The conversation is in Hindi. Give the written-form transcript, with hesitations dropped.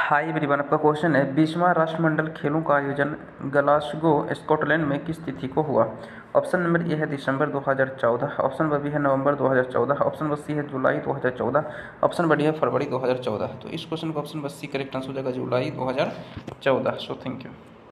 हाय एवरीवन, आपका क्वेश्चन है 20वां राष्ट्रमंडल खेलों का आयोजन ग्लासगो स्कॉटलैंड में किस तिथि को हुआ। ऑप्शन नंबर ए है दिसंबर 2014, ऑप्शन नंबर बी है नवंबर 2014, ऑप्शन नंबर सी है जुलाई 2014, ऑप्शन नंबर डी है फरवरी 2014। तो इस क्वेश्चन का option number C correct answer हो जाएगा जुलाई 2014। So thank you.